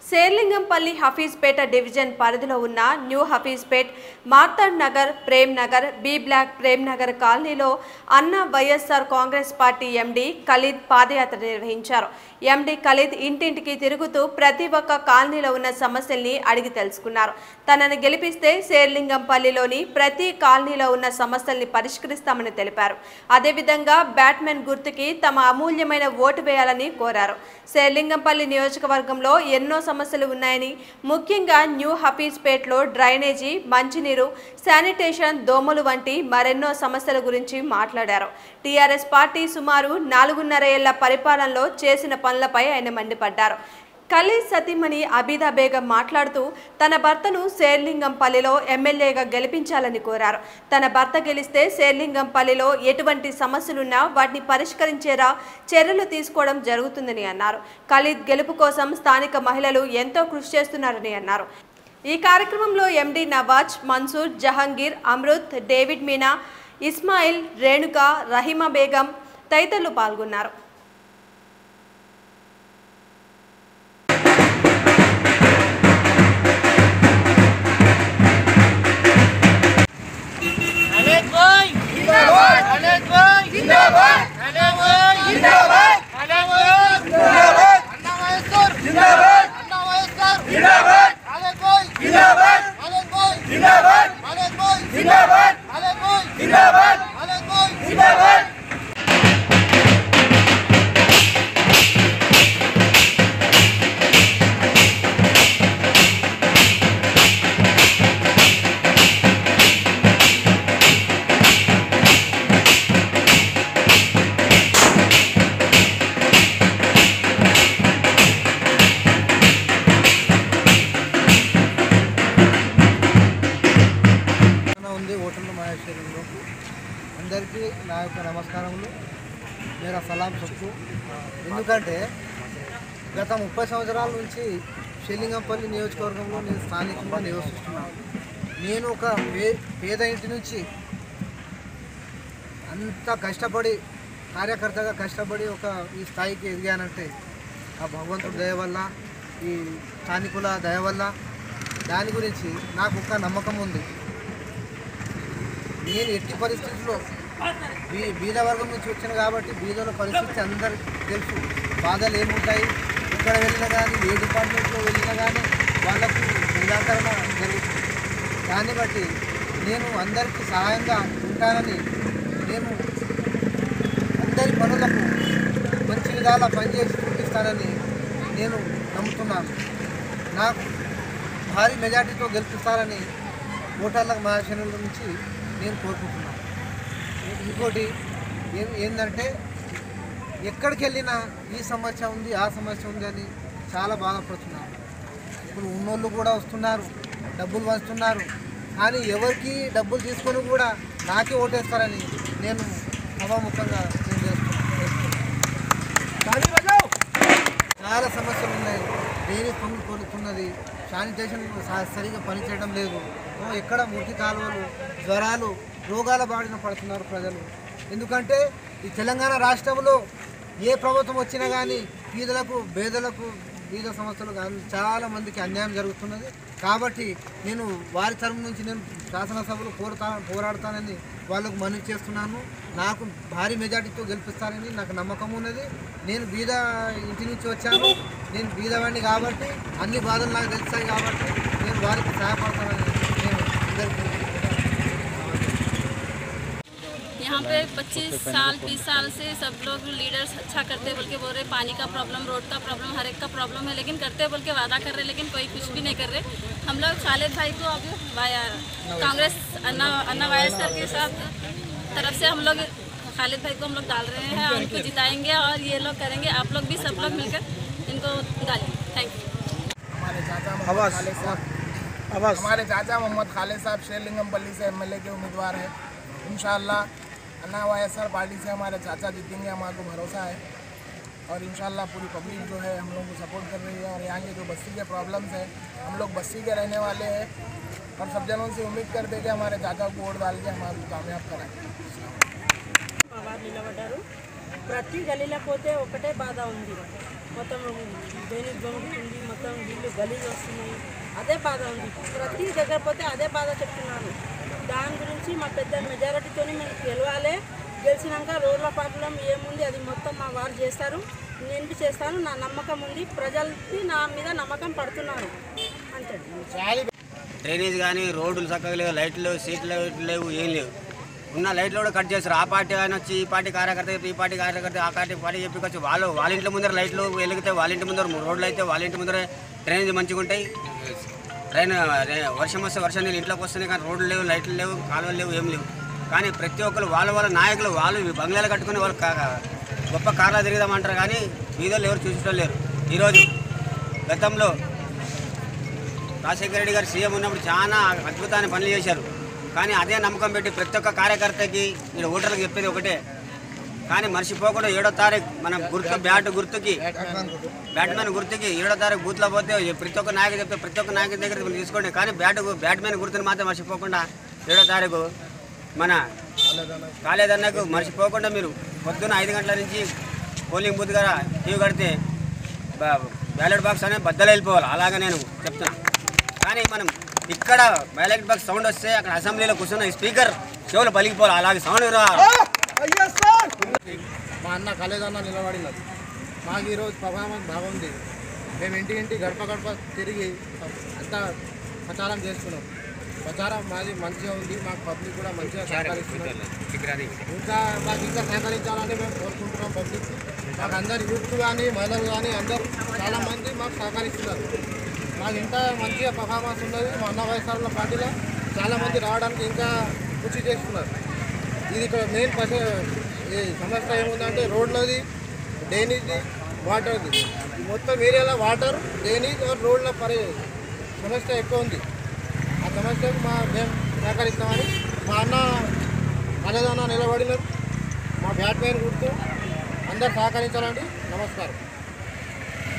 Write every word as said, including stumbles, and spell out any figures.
Serilingampally Hafeezpet division పరిధిలో ఉన్న New Hafeezpet Marthand Nagar Prem Nagar B block Prem Nagar కాలనీలో అన్న వైఎస్ఆర్ కాంగ్రెస్ పార్టీ ఎండి ఖలీద్ పాదయాత్ర నిర్వహించారు. ఎండి ఖలీద్ ఇంటింటికి తిరుగుతూ ప్రతి ఒక్క కాలనీలో ఉన్న సమస్యల్ని అడిగి తెలుసుకున్నారు. తనను గెలిపిస్తే శేర్లింగంపల్లిలోని ప్రతి కాలనీలో ఉన్న సమస్యల్ని పరిష్కరిస్తామని తెలిపారు. అదేవిధంగా బ్యాట్మెన్ గుర్తుకి తమ అమూల్యమైన ఓటు వేయాలని కోరారు. శేర్లింగంపల్లి నియోజకవర్గంలో ఎన్నో సమస్యలు ఉన్నాయని, ముఖ్యంగా న్యూ హఫీజ్పేట్లో డ్రైనేజీ, మంచినీరు, శానిటేషన్, దోమలు వంటి మరెన్నో సమస్యల గురించి మాట్లాడారు. టీఆర్ఎస్ పార్టీ సుమారు నాలుగున్నర ఏళ్ల పరిపాలనలో చేసిన పనులపై ఆయన మండిపడ్డారు. ఖలీద్ సతీమణి అబీదా బేగం మాట్లాడుతూ తన భర్తను శేర్లింగంపల్లిలో ఎమ్మెల్యేగా గెలిపించాలని కోరారు. తన భర్త గెలిస్తే శేర్లింగంపల్లిలో ఎటువంటి సమస్యలున్నా వాటిని పరిష్కరించేలా చర్యలు తీసుకోవడం జరుగుతుందని అన్నారు. ఖలీద్ గెలుపు కోసం స్థానిక మహిళలు ఎంతో కృషి చేస్తున్నారని అన్నారు. ఈ కార్యక్రమంలో ఎండి నవాజ్, మన్సూర్, జహంగీర్, అమృత్, డేవిడ్ మీనా, ఇస్మాయిల్, రేణుక, రహీమా బేగం తదితరులు పాల్గొన్నారు. అందరికీ నా యొక్క నమస్కారములు, మేరా సలాం సబ్కు. ఎందుకంటే గత ముప్పై సంవత్సరాల నుంచి శేర్లింగంపల్లి నియోజకవర్గంలో నేను స్థానికంగా నివసిస్తున్నాను. నేను ఒక పే పేద ఇంటి నుంచి అంత కష్టపడి కార్యకర్తగా కష్టపడి ఒక ఈ స్థాయికి ఎదిగానంటే ఆ భగవంతుడి దయ వల్ల, ఈ స్థానికుల దయ వల్ల. దాని గురించి నాకు ఒక నమ్మకం ఉంది. నేను ఎట్టి పరిస్థితుల్లో బీ బీద వర్గం నుంచి వచ్చాను కాబట్టి బీదల పరిస్థితి అందరికీ తెలుసు. బాధలు ఏముంటాయి, ఎక్కడ వెళ్ళినా కానీ, ఏ డిపార్ట్మెంట్లో వెళ్ళినా కానీ వాళ్ళకు నిరాకరణ జరుగుతుంది. దాన్ని బట్టి నేను అందరికీ సహాయంగా ఉంటానని, నేను అందరి పనులకు మంచి విధాలా పనిచేసి చూపిస్తానని నేను నమ్ముతున్నాను. నాకు భారీ మెజార్టీతో గెలిపిస్తారని ఓటర్ల మహాశనుల నుంచి నేను కోరుకుంటున్నాను. ఇంకోటి ఏంటంటే ఎక్కడికి వెళ్ళినా ఈ సమస్య ఉంది, ఆ సమస్య ఉంది అని చాలా బాధపడుతున్నారు. ఇప్పుడు ఉన్నోళ్ళు కూడా వస్తున్నారు, డబ్బులు వస్తున్నారు, కానీ ఎవరికి డబ్బులు తీసుకొని కూడా నాకే ఓటేస్తారని నేను సభాముఖంగా నేను చేస్తున్నాను. చాలా సమస్యలు ఉన్నాయి. డైరీ పనులు కొనుక్కున్నది, శానిటేషన్ సరిగా పనిచేయడం లేదు, ఎక్కడ మురికి కాలువలు, జ్వరాలు, రోగాల బారిన పడుతున్నారు ప్రజలు. ఎందుకంటే ఈ తెలంగాణ రాష్ట్రంలో ఏ ప్రభుత్వం వచ్చినా కానీ పేదలకు, పేదలకు, బీద సమస్యలు చాలా మందికి అన్యాయం జరుగుతున్నది. కాబట్టి నేను వారి తరఫు నుంచి నేను శాసనసభలో పోరాడతా పోరాడతానని వాళ్ళకు మనవి చేస్తున్నాను. నాకు భారీ మెజార్టీతో గెలిపిస్తారని నాకు నమ్మకం ఉన్నది. నేను బీద ఇంటి నుంచి వచ్చాను, నేను బీదవాడిని కాబట్టి అన్ని బాధలు నాకు తెలుస్తాయి కాబట్టి నేను వారికి సహాయపడతానని నేను అందరికీ. यहाँ पे पच्चीस साल बीस साल से सब लोग लीडर्स अच्छा करते बोल के बोल रहे, पानी का प्रॉब्लम, रोड का प्रॉब्लम, हर एक का प्रॉब्लम है, लेकिन करते बोल के वादा कर रहे, लेकिन कोई कुछ भी नहीं कर रहे. हम लोग खालिद भाई को अभी कांग्रेस अन्ना अन्ना वायएसआर के साथ तरफ से हम लोग खालिद भाई को हम लोग डाल रहे हैं और उनको जिताएंगे और ये लोग करेंगे. आप लोग भी सब लोग मिलकर इनको डालें. Thank you. हमारे चाचा हमारे चाचा मोहम्मद खालिद साहब शेरलिंगमपल्ली से एमएलए के उम्मीदवार हैं. इंशाअल्लाह अन्ना वायएसआर पार्टी से हमारे चाचा जीतेंगे, हमारे भरोसा है. और इंशाअल्लाह पूरी पब्लिक जो है हम लोग को सपोर्ट कर रही है. और यहाँ के जो बस्ती के प्रॉब्लम्स है, हम लोग बस्ती के रहने वाले हैं और सब जनों से उम्मीद करते हैं कि हमारे चाचा को वोट डाल के हमारे कामयाब कराएं. ప్రతి గలీలో పోతే ఒకటే బాధ ఉంది. మొత్తం దేనికి దొంగతుంది, మొత్తం ఇల్లు రోడ్లు గలీజ్ వస్తున్నాయి, అదే బాధ ఉంది. ప్రతి దగ్గర పోతే అదే బాధ చెప్తున్నారు. దాని గురించి మా పెద్ద మెజారిటీతో మేము గెలవాలి. గెలిచినాక రోడ్ల ప్రాబ్లం ఏముంది అది మొత్తం మా వారు చేస్తారు, నేను చేస్తాను. నా నమ్మకం ఉంది, ప్రజలకి నా మీద నమ్మకం పడుతున్నారు అంతే. డ్రైనేజ్ కానీ రోడ్లు చక్కగా లేవు, లైట్లు లేవు, సీట్లు లేవు, ఏం లేవు. ఉన్న లైట్లు కూడా కట్ చేస్తారు. ఆ పార్టీ ఆయన వచ్చి ఈ పార్టీ కార్యకర్త ఈ పార్టీ కార్యకర్త ఆ పార్టీ పార్టీ చెప్పుకొచ్చి వాళ్ళు వాళ్ళ ఇంటి ముందర లైట్లు వెలిగితే వాళ్ళ ఇంటి ముందర, రోడ్లు అయితే వాళ్ళ ఇంటి ముందర డ్రైనేజ్ మంచిగా ఉంటాయి. ట్రైన్ వర్షం వస్తే వర్షం నీళ్ళు ఇంట్లోకి వస్తున్నాయి, కానీ రోడ్లు లేవు, లైట్లు లేవు, కాలువలు లేవు, ఏం లేవు. కానీ ప్రతి ఒక్కరు వాళ్ళ వాళ్ళ నాయకులు వాళ్ళు బంగ్లాలు కట్టుకుని వాళ్ళు గొప్ప కార్లో తిరుగుదామంటారు, కానీ వీధులు ఎవరు చూసేటం లేరు. ఈరోజు గతంలో రాజశేఖర రెడ్డి గారు సీఎం ఉన్నప్పుడు చాలా అద్భుతమైన పనులు చేశారు. కానీ అదే నమ్మకం పెట్టి ప్రతి ఒక్క కార్యకర్తకి మీరు ఓటర్లకు చెప్పేది ఒకటే, కానీ మర్చిపోకుండా ఏడో తారీఖు మన గుర్తు బ్యాట్ గుర్తుకి బ్యాట్మెన్ గుర్తుకి ఏడో తారీఖు బూత్లో పోతే ప్రతి ఒక్క నాయకుడు చెప్తే ప్రతి ఒక్క నాయకుడి దగ్గర తీసుకోండి. కానీ బ్యాట్ బ్యాట్మెన్ గుర్తుని మాత్రం మర్చిపోకుండా ఏడో తారీఖు మన కాలేదన్నకు మర్చిపోకుండా మీరు పొద్దున్న ఐదు గంటల నుంచి పోలింగ్ బూత్ గారు టీవీ కడితే బ్యాలెట్ బాక్స్ అనేది బద్దలు వెళ్ళిపోవాలి. అలాగే నేను చెప్తున్నా. కానీ మనం ఇక్కడ బ్యాలెట్ బాక్స్ సౌండ్ వస్తే అక్కడ అసెంబ్లీలో కూర్చున్న స్పీకర్ చెవులు పలిగిపోవాలి. అలాగే సౌండ్ మా అన్న ఖలేదన్న నిలబడినది. మాకు ఈరోజు ప్రభావం బాగుంది. మేము ఇంటి ఇంటి గడప గడప తిరిగి అంతా ప్రచారం చేస్తున్నాం. ప్రచారం మాది మంచిగా ఉంది. మాకు పబ్లిక్ కూడా మంచిగా సహకరిస్తున్నారు. ఇంకా మాకు ఇంకా సహకరించాలని మేము కోరుకుంటున్నాం. పబ్లిక్ మాకు అందరు యూత్ కానీ మహిళలు కానీ అందరూ చాలామంది మాకు సహకరిస్తున్నారు. మాకు ఇంకా మంచిగా పర్ఫార్మెన్స్ ఉన్నది. మా అన్న వైఎస్ఆర్ల పార్టీలో చాలామంది రావడానికి ఇంకా కృషి చేస్తున్నారు. ఇది ఇక్కడ మెయిన్ పస ఈ సమస్య ఏముందంటే రోడ్లది, డ్రైనేజ్ది, వాటర్ది. మొత్తం ఏరియాలో వాటర్, డ్రైనేజ్, రోడ్ల పరి సమస్య ఎక్కువ ఉంది. ఆ సమస్యకు మా మేము సహకరిస్తామని మా అన్న ఖలేదన్న నిలబడినారు. మా బ్యాట్మెన్ గుర్తు అందరు సహకరించాలండి. నమస్కారం.